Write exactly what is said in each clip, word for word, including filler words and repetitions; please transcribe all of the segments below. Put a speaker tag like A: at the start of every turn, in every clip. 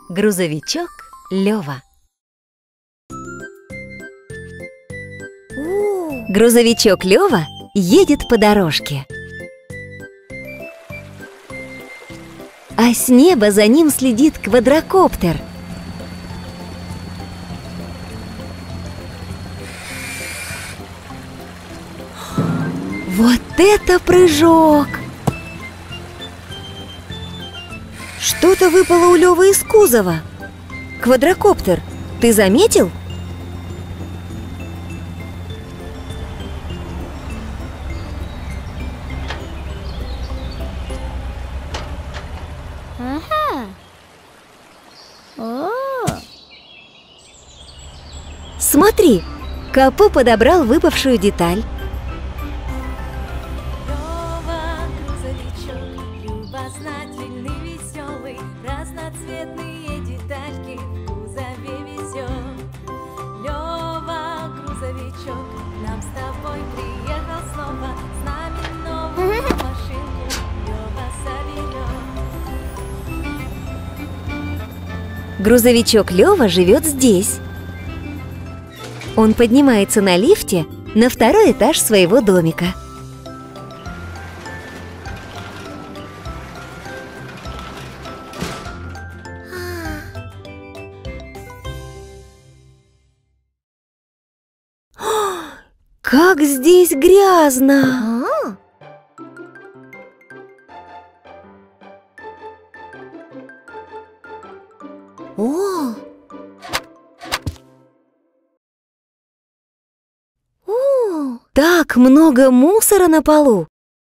A: Грузовичок Лёва. Грузовичок Лёва едет по дорожке, а с неба за ним следит квадрокоптер. Вот это прыжок! Что-то выпало у Лёвы из кузова. Квадрокоптер, ты заметил?
B: Ага. О.
A: Смотри, Капу подобрал выпавшую деталь.
C: Лёва, грузовичок, любознательный, веселый, разноцветные детальки в кузове везет. Лёва, грузовичок, нам с тобой приехал снова, с нами новую машинку Лёва соберет.
A: Грузовичок Лёва живет здесь. Он поднимается на лифте на второй этаж своего домика. Как здесь грязно!
B: А? О! О!
A: Так много мусора на полу!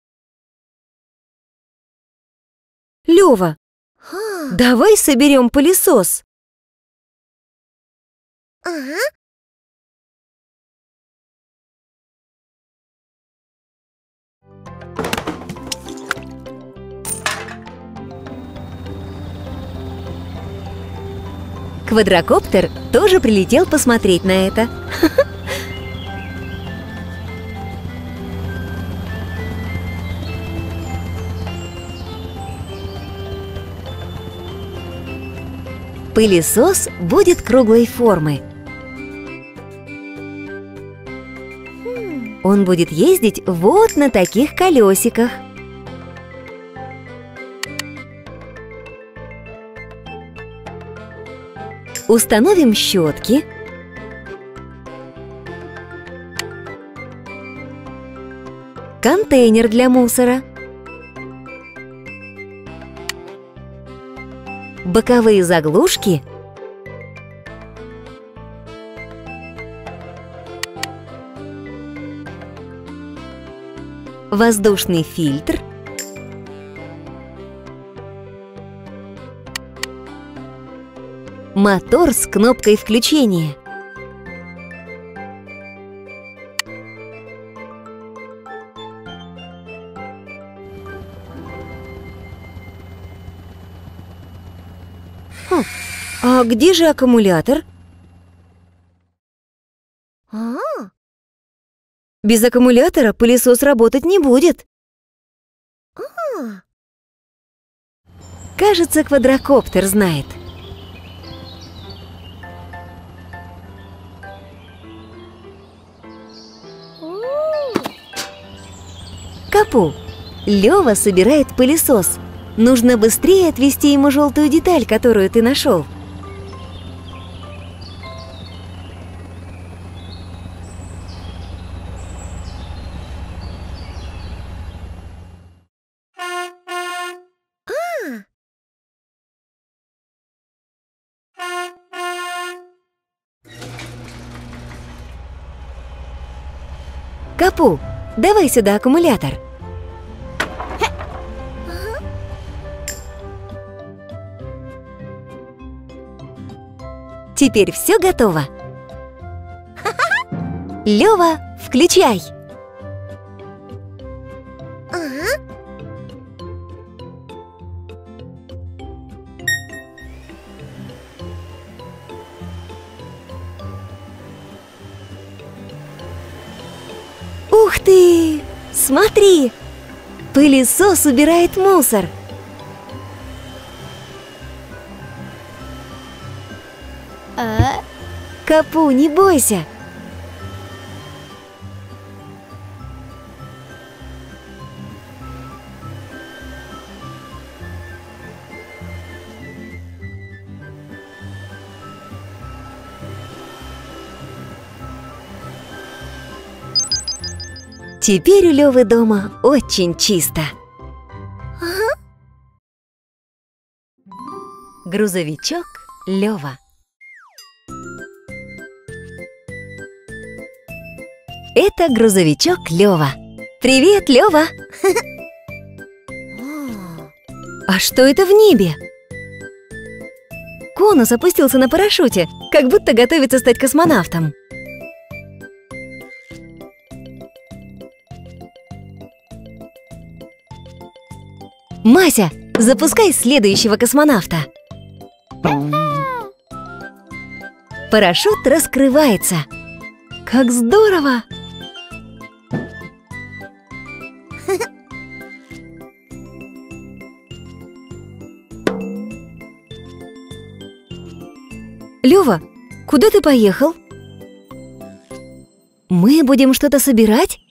A: Лёва,
B: Ха.
A: давай соберем пылесос.
B: Ага.
A: Квадрокоптер тоже прилетел посмотреть на это. Пылесос будет круглой формы. Он будет ездить вот на таких колесиках. Установим щетки. Контейнер для мусора. Боковые заглушки. Воздушный фильтр. Мотор с кнопкой включения. Хм, а где же аккумулятор?
B: А?
A: Без аккумулятора пылесос работать не будет.
B: А.
A: Кажется, квадрокоптер знает. Капу, Лёва собирает пылесос. Нужно быстрее отвезти ему желтую деталь, которую ты нашел. Капу, давай сюда аккумулятор. Теперь все готово. Лёва, включай.
B: Ага.
A: Ух ты! Смотри! Пылесос убирает мусор.
B: А?
A: Капу, не бойся. Теперь у Лёвы дома очень чисто. Грузовичок Лёва. Это грузовичок Лёва. Привет, Лёва! А что это в небе? Конус опустился на парашюте, как будто готовится стать космонавтом. Мася, запускай следующего космонавта. Парашют раскрывается. Как здорово! Лёва, куда ты поехал? Мы будем что-то собирать?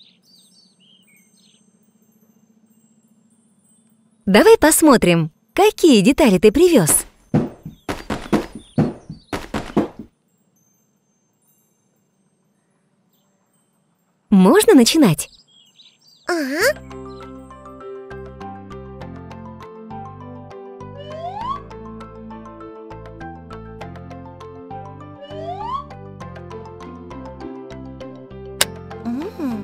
A: Давай посмотрим, какие детали ты привез. Можно начинать?
B: Ага. М.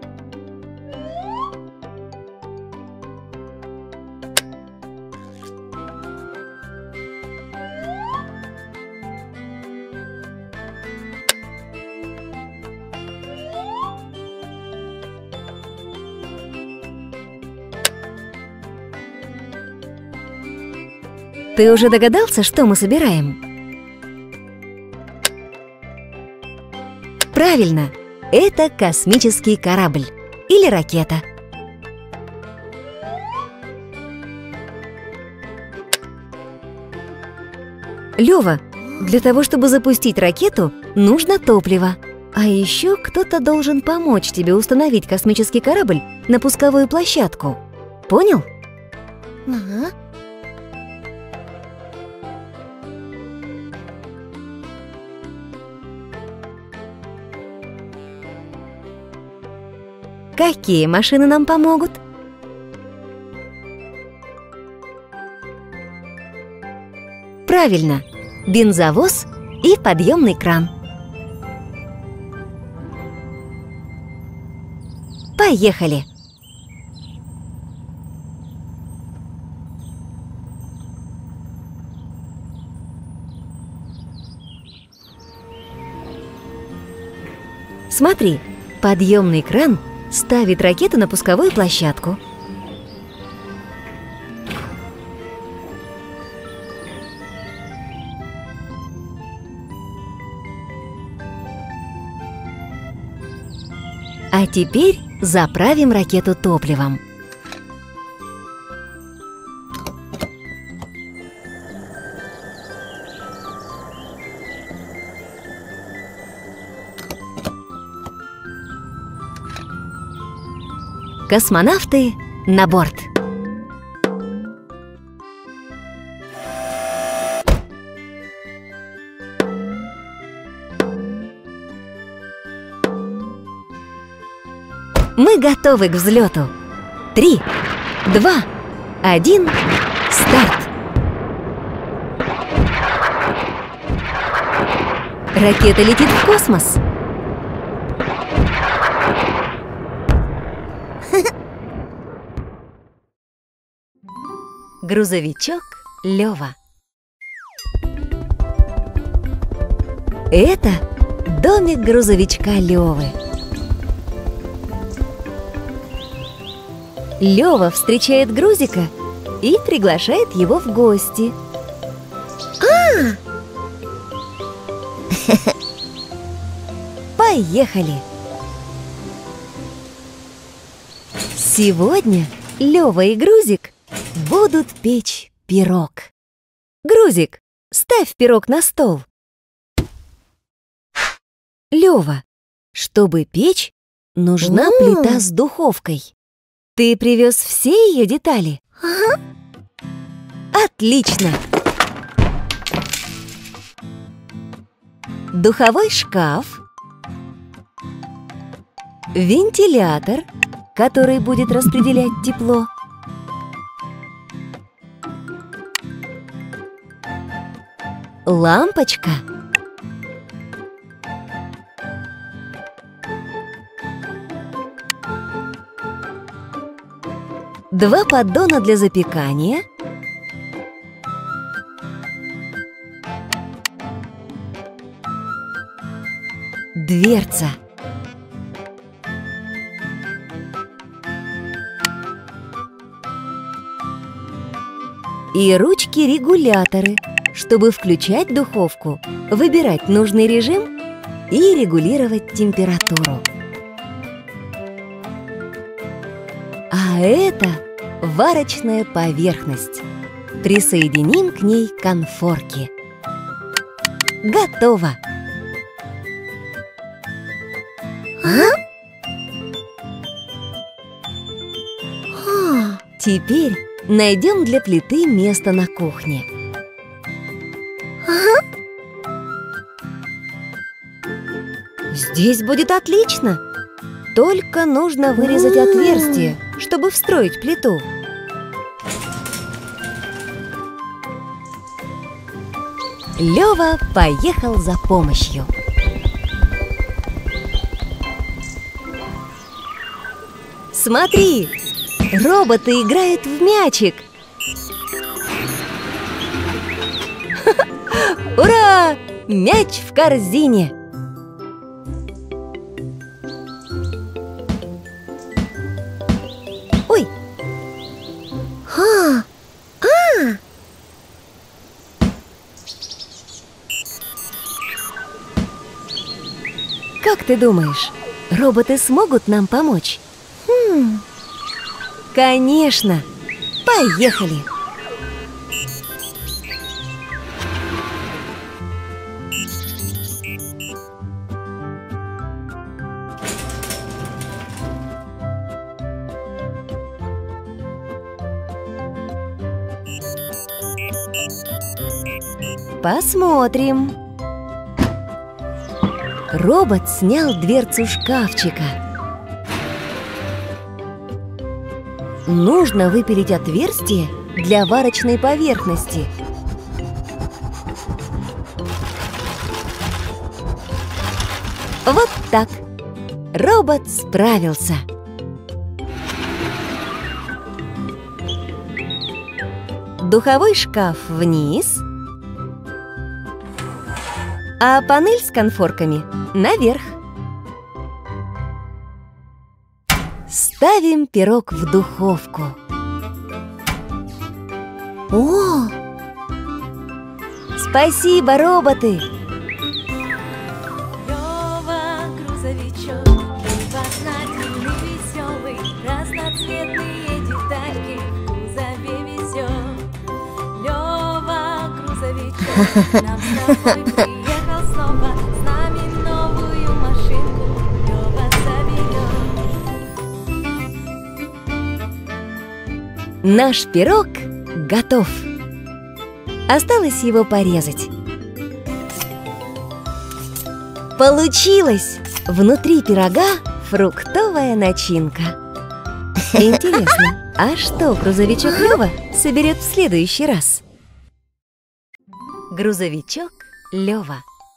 A: Ты уже догадался, что мы собираем? Правильно, это космический корабль или ракета. Лёва, для того, чтобы запустить ракету, нужно топливо. А еще кто-то должен помочь тебе установить космический корабль на пусковую площадку. Понял?
B: Ага.
A: Какие машины нам помогут? Правильно, бензовоз и подъемный кран. Поехали! Смотри, подъемный кран ставит ракету на пусковую площадку. А теперь заправим ракету топливом. Космонавты на борт. Мы готовы к взлету. Три, два, один, старт! Ракета летит в космос. Грузовичок Лёва. Это домик грузовичка Лёвы. Лёва встречает грузика и приглашает его в гости.
B: А!
A: Поехали! Сегодня Лёва и грузик будут печь пирог. Грузик, ставь пирог на стол. Лёва, чтобы печь, нужна
B: М.
A: плита с духовкой. Ты привез все ее детали?
B: Ага.
A: Отлично! Духовой шкаф, вентилятор, который будет распределять тепло, лампочка, два поддона для запекания, дверца, и ручки-регуляторы, чтобы включать духовку, выбирать нужный режим и регулировать температуру. А это варочная поверхность. Присоединим к ней конфорки. Готово!
B: А?
A: Теперь найдем для плиты место на кухне. Здесь будет отлично. Только нужно вырезать
B: М.
A: отверстие, чтобы встроить плиту. Лёва поехал за помощью. Смотри, роботы играют в мячик. Ура! Мяч в корзине. Ой,
B: Ха.
A: как ты думаешь, роботы смогут нам помочь?
B: Хм.
A: Конечно! Поехали! Посмотрим. Робот снял дверцу шкафчика. Нужно выпилить отверстие для варочной поверхности. Вот так. Робот справился. Духовой шкаф вниз, а панель с конфорками наверх. Ставим пирог в духовку.
B: О,
A: Спасибо, роботы!
C: Лёва, грузовичок, любознательный, веселый, разноцветные детальки в кузове везет. Лёва, грузовичок, нам с тобой приехал снова, с нами новую машинку Лёва заберет.
A: Наш пирог готов. Осталось его порезать. Получилось! Внутри пирога фруктовая начинка. Интересно, а что грузовичок Лёва соберет в следующий раз? Грузовичок Лёва.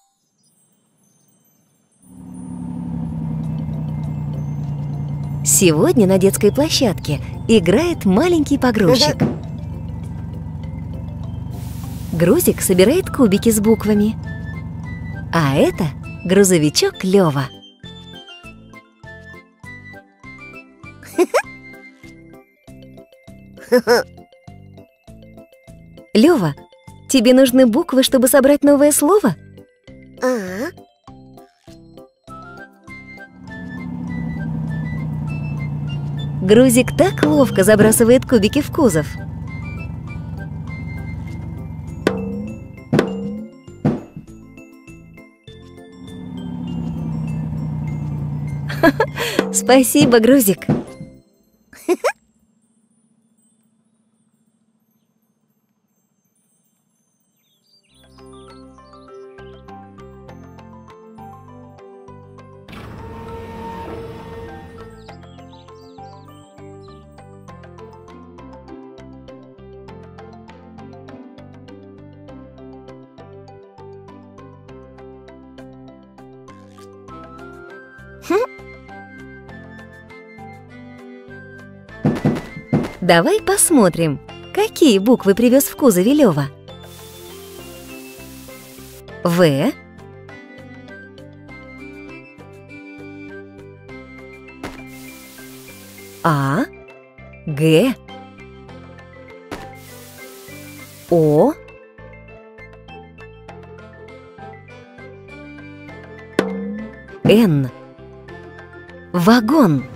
A: Сегодня на детской площадке играет маленький погрузчик. Грузик собирает кубики с буквами. А это грузовичок Лёва. Лёва, тебе нужны буквы, чтобы собрать новое слово?
B: а,
A: Грузик так ловко забрасывает кубики в кузов. Спасибо, Грузик. Давай посмотрим, какие буквы привез в кузове Лёва. В, А, Г, О, Н. Вагон.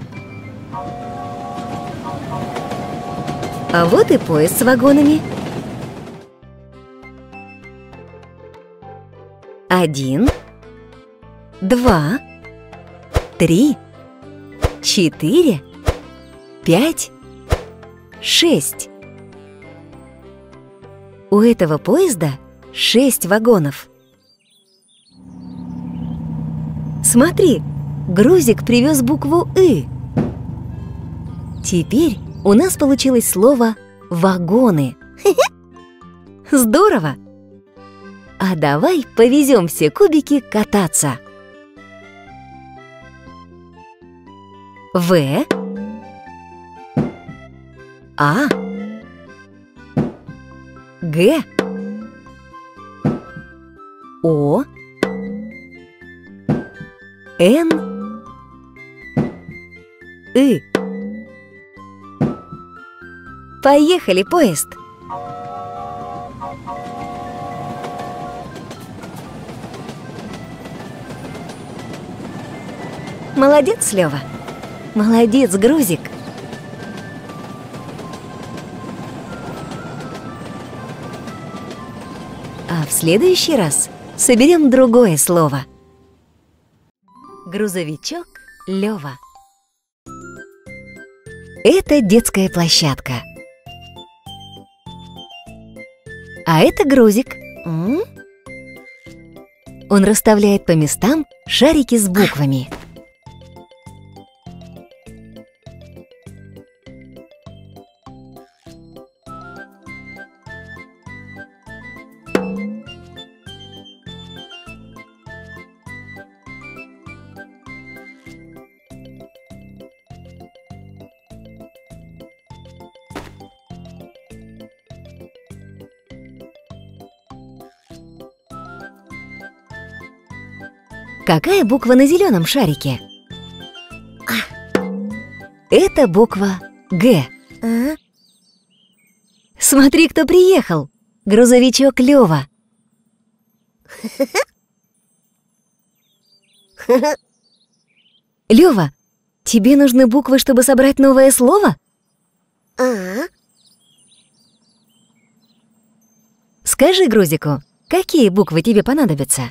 A: А вот и поезд с вагонами. Один, два, три, четыре, пять, шесть. У этого поезда шесть вагонов. Смотри, грузик привез букву «ы». Теперь у нас получилось слово «вагоны». Здорово! А давай повезем все кубики кататься. В, А, Г, О, Н, И. Поехали, поезд! Молодец, Лёва! Молодец, грузик! А в следующий раз соберем другое слово. Грузовичок Лёва. Это детская площадка. А это грузик. М? Он расставляет по местам шарики с буквами. Какая буква на зеленом шарике? Это буква Г.
B: А?
A: Смотри, кто приехал! Грузовичок Лёва. Лёва, тебе нужны буквы, чтобы собрать новое слово?
B: А?
A: Скажи грузику, какие буквы тебе понадобятся?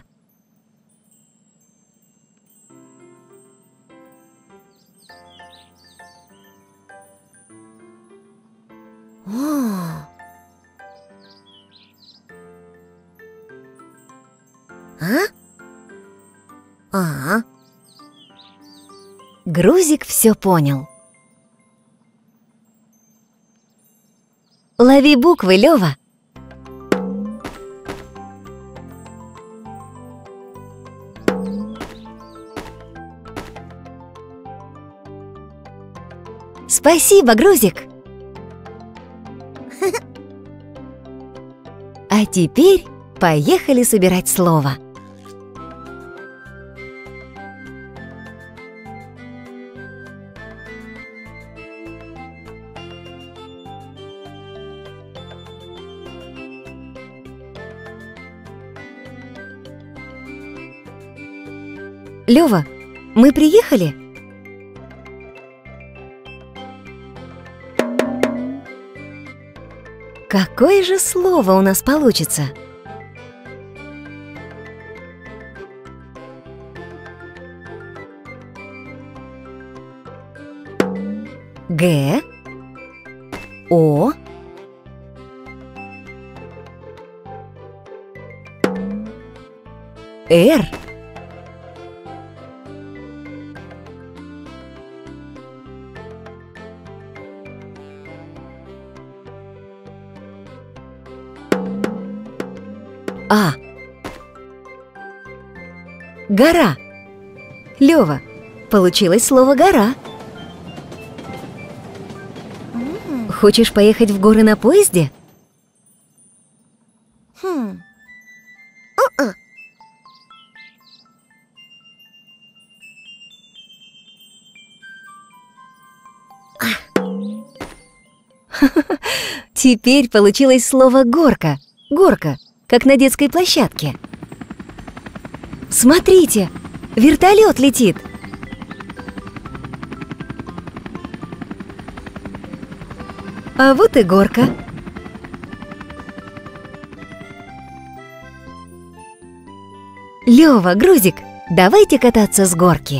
B: О. А? А?
A: Грузик все понял. Лови буквы, Лёва. Спасибо, грузик. А теперь поехали собирать слово. Лёва, мы приехали? Какое же слово у нас получится? Г, О, Р, А. Гора. Лёва, получилось слово «гора». Хочешь поехать в горы на поезде?
B: Хм. А-а.
A: Теперь получилось слово «горка». Горка, как на детской площадке. Смотрите, вертолет летит. А вот и горка. Лёва, Грузик, давайте кататься с горки.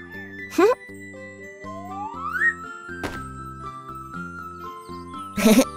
B: Хе-хе.